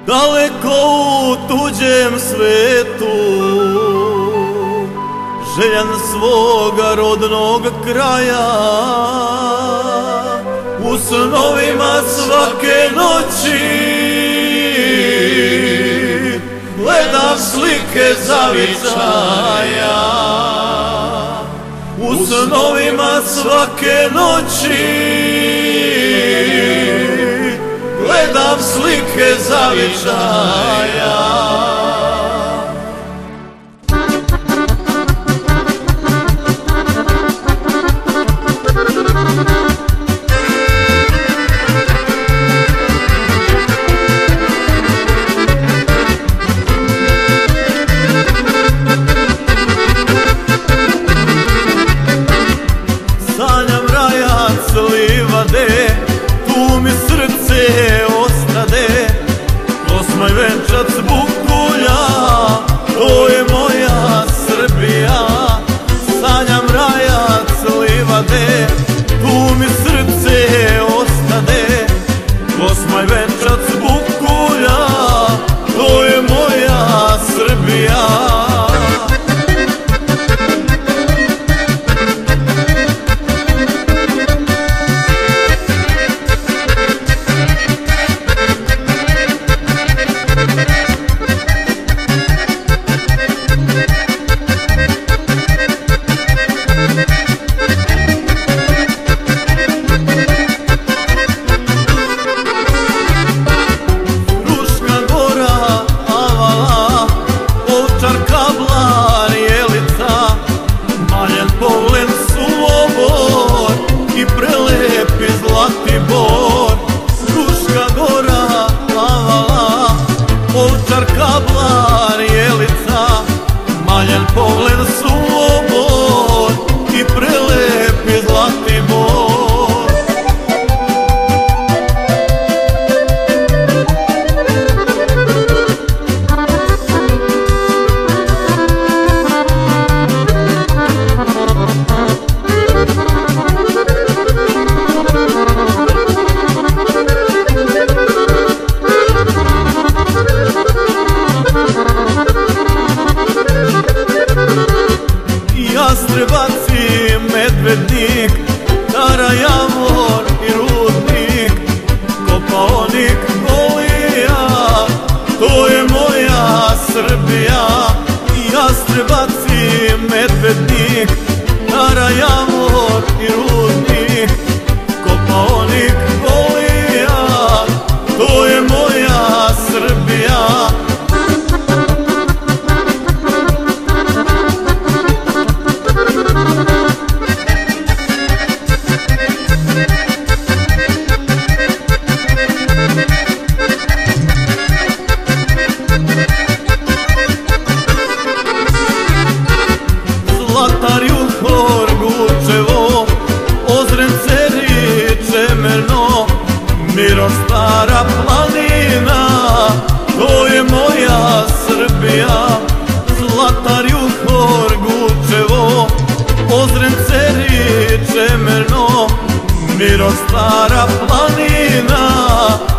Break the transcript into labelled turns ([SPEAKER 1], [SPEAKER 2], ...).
[SPEAKER 1] daleko u tuđem svetu, željan svoga rodnog kraja. U snovima svake noći gledam slike zavičaja. U snovima svake noći gledam slike zavičaja. Sanjam rajac livade, tu mi srce ostade. Kosmaj venčac Bukulja, to je moja Srbija. Sanjam rajac livade, tu mi srce ostade. Kosmaj venčac Bukulja, to je moja Srbija. Kablar, Jelica, maljen pogled Suobor i prelepi Zlatibor. Jastrebac i Medvednik, Stara Javor i Rudnik, Kopaonik, Golija, to je moja Srbija. Jastrebac i Medvednik, Stara Javor i Rudnik, Kopaonik, Golija, to je moja Srbija. Zlatar, Juhor, Gučevo, Ozrence, Čemerno, Miro, Stara planina, to je moja Srbija. Zlatar, Juhor, Gučevo, Ozrence, Čemerno, Miro, Stara planina,